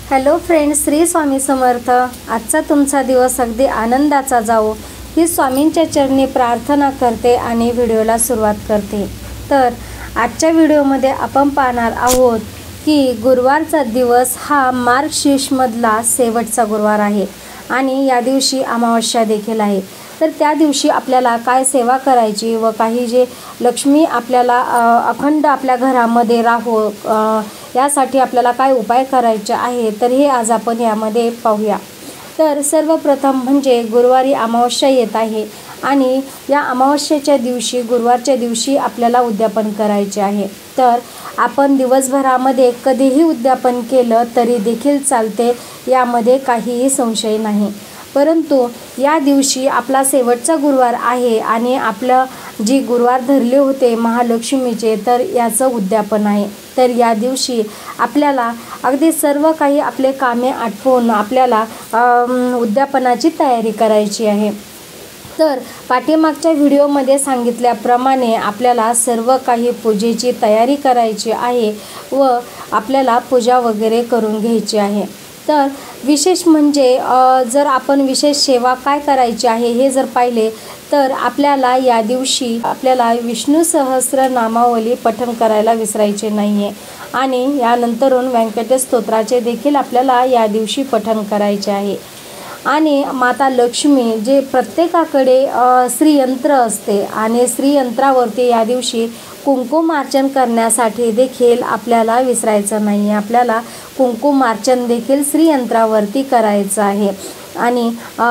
Hello friends, Shri Swami Samarth. आजचा तुमचा दिवस अगदी आनंदाचा जाओ ही स्वामींच्या चरणी प्रार्थना करते आणि व्हिडिओला सुरुवात करते। तर आजच्या व्हिडिओमध्ये आपण पाहणार आहोत की गुरुवारचा दिवस हा मार्गशीर्षमधला शेवटचा गुरुवार आहे आणि या दिवशी अमावस्या देखील आहे। तर त्या दिवशी आपल्याला काय सेवा करायची व काही जे लक्ष्मी आपल्याला अखंड आपल्या घरामध्ये राहो यासाठी आपल्याला काय उपाय करायचे आहे, तर हे आज आपण यामध्ये पाहूया। तर सर्वप्रथम म्हणजे गुरुवारी अमावस्या येत आहे आणि या अमावस्येच्या दिवशी गुरुवारच्या दिवशी आपल्याला उद्यापन करायचे आहे। तर आपण दिवसभरामध्ये कधीही उद्यापन केलं तरी देखील चालते, यामध्ये काहीही संशय नाही। परंतु या दिवशी आपला शेवटचा गुरुवार आहे आणि आपलं जी गुरुवार धरले होते महालक्ष्मीचे, तर याचं उद्यापन आहे। तर या दिवशी आपल्याला अगदी सर्व काही आपले कामे आटपून आपल्याला उद्यापनाची तयारी करायची आहे। तर पाठीमागच्या व्हिडिओमध्ये सांगितल्याप्रमाणे आपल्याला सर्व काही पूजेची तयारी करायची आहे व आपल्याला पूजा वगैरे करून घ्यायची आहे। तर विशेष म्हणजे जर आपण विशेष सेवा काय करायची आहे हे जर पाहिले तर आपल्याला या दिवशी आपल्याला विष्णू सहस्र नामावली पठण करायला विसरायचे नाही आहे आणि यानंतरून व्यंकटेश स्तोत्राचे देखील आपल्याला या दिवशी पठण करायचे आहे। आणि माता लक्ष्मी जे प्रत्येकाकडे श्रीयंत्र असते आणि श्रीयंत्रावरती या दिवशी कुंकुमार्चन करण्यासाठी देखील आपल्याला विसरायचं नाही आहे। आपल्याला कुंकुमार्चन देखील श्रीयंत्रावरती करायचं आहे आणि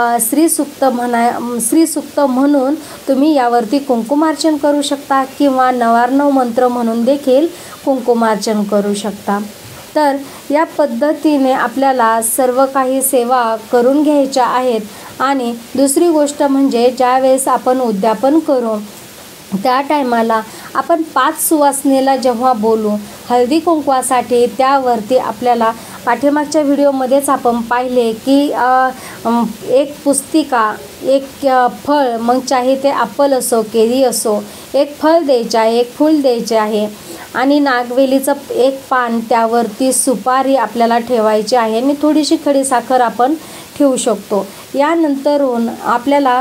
श्रीसूक्त म्हणून तुम्ही यावरती कुंकुमार्चन करू शकता किंवा 9 मंत्र म्हणून देखील कुंकुमार्चन करू शकता। तर या पद्धतीने आपल्याला सर्व काही सेवा करून घ्यायच्या आहेत। आणि दुसरी गोष्ट म्हणजे ज्यावेळेस आपण उद्यापन करू त्या टायमाला आपण 5 सुवासिनीला जेव्हा बोलू हळदी कुंकवासाठी, त्यावरती आपल्याला पाठीमागच्या व्हिडिओमध्येच आपण पाहिले की एक पुस्तिका, एक फळ, मग चाहे ते ॲपल असो केळी असो, एक फळ द्यायचे आहे, एक फूल द्यायचे आहे आणि नागवेलीचं एक पान, त्यावरती सुपारी आपल्याला ठेवायची आहे आणि थोडीशी खडीसाखर आपण ठेवू शकतो। यानंतरून आपल्याला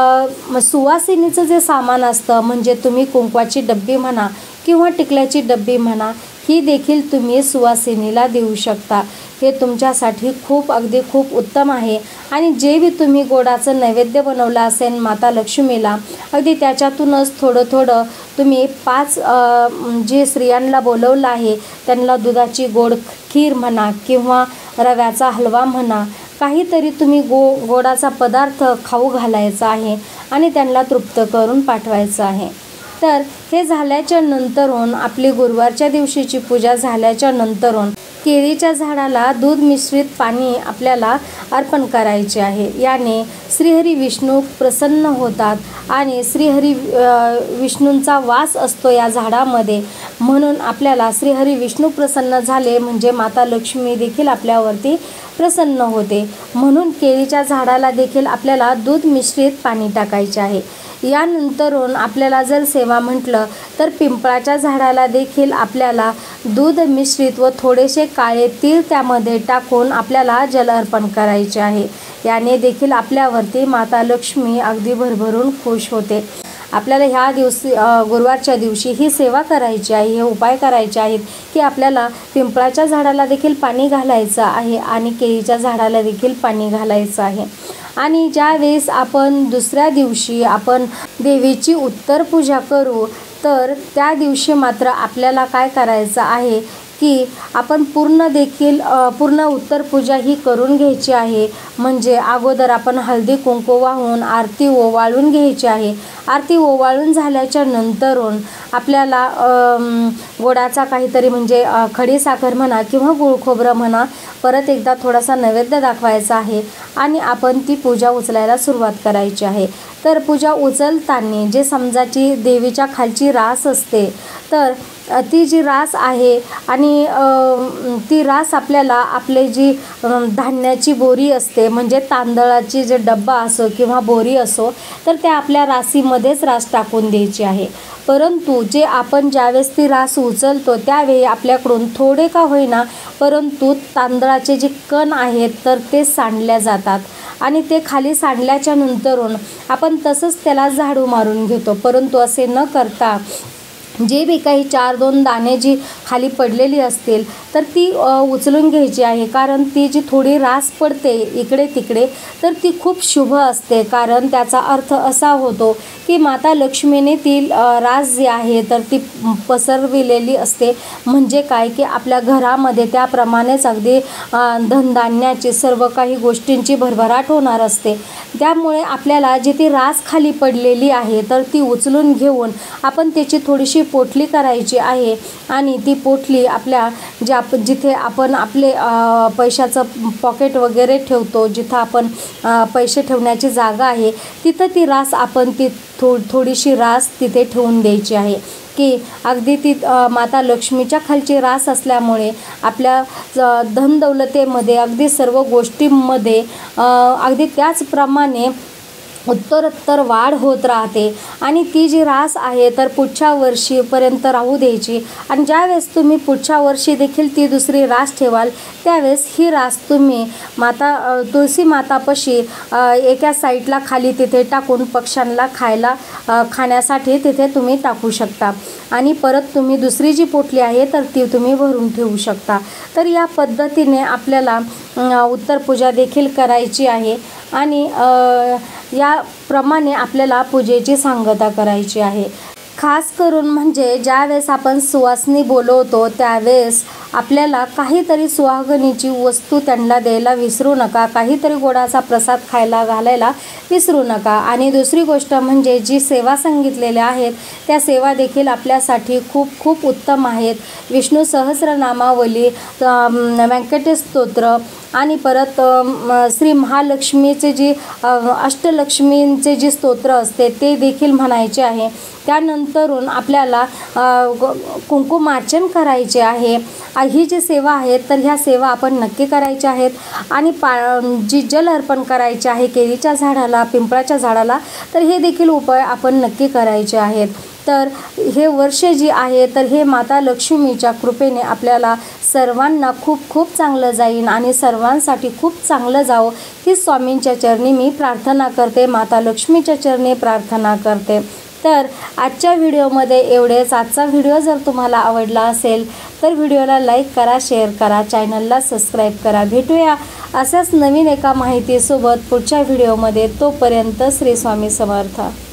सुवासिनीचं जे सामान असतं म्हणजे तुम्ही कुंकवाची डब्बी म्हणा किंवा टिकल्याची डब्बी म्हणा, ही देखील तुम्ही सुवासिनीला देऊ शकता। हे तुमच्यासाठी अगदी खूप उत्तम आहे। आणि जे बी तुम्ही गोडाचं नैवेद्य बनवलं असेल माता लक्ष्मीला, अगदी त्याच्यातूनच थोडं तुम्ही 5 जे स्त्रियांना बोलवलं आहे त्यांना दुधाची गोड खीर म्हणा किंवा रव्याचा हलवा म्हणा, काहीतरी तुम्ही गोडाचा पदार्थ खाऊ घालायचा आहे आणि त्यांना तृप्त करून पाठवायचं आहे। तर हे झाल्याच्या नंतरून आपली गुरुवारच्या दिवशीची पूजा झाल्याच्या नंतरून केळीच्या झाडाला दूध मिश्रित पाणी आपल्याला अर्पण करायचे आहे। याने श्रीहरी विष्णू प्रसन्न होतात आणि श्रीहरी विष्णूंचा वास असतो या झाडामध्ये, म्हणून आपल्याला श्रीहरी विष्णू प्रसन्न झाले म्हणजे माता लक्ष्मी देखील आपल्यावरती प्रसन्न होते, म्हणून केळीच्या झाडाला देखील आपल्याला दूध मिश्रित पाणी टाकायचे आहे। यानंतरून आपल्याला जर सेवा म्हटलं तर पिंपळाच्या झाडाला देखील आपल्याला दूध मिश्रित व थोडेसे काळे तीळ त्यामध्ये टाकून आपल्याला जल अर्पण करायचे आहे। याने देखील आपल्यावरती माता लक्ष्मी अगदी भरभरून खुश होते। आपल्याला ह्या दिवशी गुरुवारच्या दिवशी ही सेवा करायची आहे, हे उपाय करायचे आहेत की आपल्याला पिंपळाच्या झाडाला देखील पाणी घालायचं आहे आणि केळीच्या झाडाला देखील पाणी घालायचं आहे। आणि ज्यावेळेस आपण दुसऱ्या दिवशी आपण देवीची उत्तर पूजा करू तर त्या दिवशी मात्र आपल्याला काय करायचं आहे की आपण पूर्ण उत्तर पूजा ही करून घ्यायची आहे। म्हणजे अगोदर आपण हळदी कुंकू वाहून आरती ओवाळून घ्यायची आहे। आरती ओवाळून झाल्याच्या नंतरून आपल्याला गोडाचा काहीतरी म्हणजे खडीसाखर म्हणा किंवा गुळ खोबरं म्हणा परत एकदा थोडासा नैवेद्य दाखवायचा आहे आणि आपण ती पूजा उचलायला सुरुवात करायची आहे। तर पूजा उचलताना जे समजाची देवीच्या खालची रास असते, तर ती जी रास आहे आणि ती रास आपल्याला आपले जी धान्याची बोरी असते, म्हणजे तांदळाची जे डब्बा असो किंवा बोरी असो, तर त्या आपल्या राशीमध्येच रास टाकून द्यायची आहे। परंतु जे आपण ज्यावेळेस ती रास उचलतो त्यावेळी आपल्याकडून थोडे का होईना परंतु तांदळाचे जे कण आहेत तर ते सांडल्या जातात आणि ते खाली सांडल्याच्या नंतरून आपण तसंच त्याला झाडू मारून घेतो। परंतु असे न करता जे बी काही 4-2 दाणे जी खाली पडलेली असतील तर ती उचलून घ्यायची आहे, कारण ती जी थोडी रास पडते इकडे तिकडे तर ती खूप शुभ असते। कारण त्याचा अर्थ असा होतो की माता लक्ष्मीने ती रास जी आहे तर ती पसरविलेली असते, म्हणजे काय की आपल्या घरामध्ये त्याप्रमाणेच अगदी धनधान्याची सर्व काही गोष्टींची भरभराट होणार असते। त्यामुळे आपल्याला जी ती रास खाली पडलेली आहे तर ती उचलून घेऊन आपण त्याची थोडीशी पोटली करायची आहे आणि ती पोटली आपल्या जिथे आपण आपले पैशाचं पॉकेट वगैरे ठेवतो, जिथं आपण पैसे ठेवण्याची जागा आहे तिथं ती रास आपण ती थोडीशी रास तिथे ठेवून द्यायची आहे की अगदी ती माता लक्ष्मीच्या खालची रास असल्यामुळे आपल्या धनदौलतेमध्ये अगदी सर्व गोष्टींमध्ये अगदी त्याचप्रमाणे उत्तरोत्तर वाढ होत राहते आणि ती जी रास आहे तर पुढच्या वर्षीपर्यंत राहू द्यायची आणि ज्यावेळेस तुम्ही पुढच्या वर्षी देखील ती दुसरी रास ठेवाल त्यावेळेस ही रास तुम्ही तुळशी मातापाशी एका साईडला खाली तिथे टाकून पक्ष्यांना खाण्यासाठी तिथे तुम्ही टाकू शकता आणि परत तुम्ही दुसरी जी पोटली आहे तर ती तुम्ही भरून ठेवू शकता। तर या पद्धतीने आपल्याला उत्तर पूजा देखील करायची आहे आणि याप्रमाणे आपल्याला पूजेची सांगता करायची आहे। खास करून म्हणजे ज्यावेळेस आपण सुवासिनी बोलवतो त्यावेळेस आपल्याला काहीतरी सुहागणीची वस्तू त्यांना द्यायला विसरू नका, काहीतरी गोडाचा प्रसाद खायला घालायला विसरू नका। आणि दुसरी गोष्ट म्हणजे जी सेवा सांगितलेल्या आहेत त्या सेवा देखील आपल्यासाठी खूप खूप उत्तम आहेत। विष्णू सहस्रनामावली, व्यंकटेश स्तोत्र आणि परत श्री महालक्ष्मीचे जी अष्टलक्ष्मींचे जी स्तोत्र असते ते देखील म्हणायचे आहे। त्यानंतरून आपल्याला कुंकुमार्चन करायचे आहे। ही जी सेवा आहे तर ह्या सेवा आपण नक्की करायच्या आहेत आणि जी जल अर्पण करायचे आहे केळीच्या झाडाला, पिंपळाच्या झाडाला, तर हे देखील उपाय आपण नक्की करायचे आहेत। तर हे वर्ष जी आहे तर हे माता लक्ष्मीच्या कृपेने आपल्याला सर्वांना खूप खूप चांगलं जाईल आणि सर्वांसाठी खूप चांगलं जावं ही स्वामींच्या चरणी मी प्रार्थना करते, माता लक्ष्मीच्या चरणी प्रार्थना करते। तर आजच्या व्हिडिओमध्ये एवढेच। आजचा व्हिडिओ जर तुम्हाला आवडला असेल तर व्हिडिओला लाईक करा, शेअर करा, चॅनलला सबस्क्राईब करा। भेटूया अशाच नवीन एका माहितीसोबत पुढच्या व्हिडिओमध्ये। तोपर्यंत श्री स्वामी समर्थ।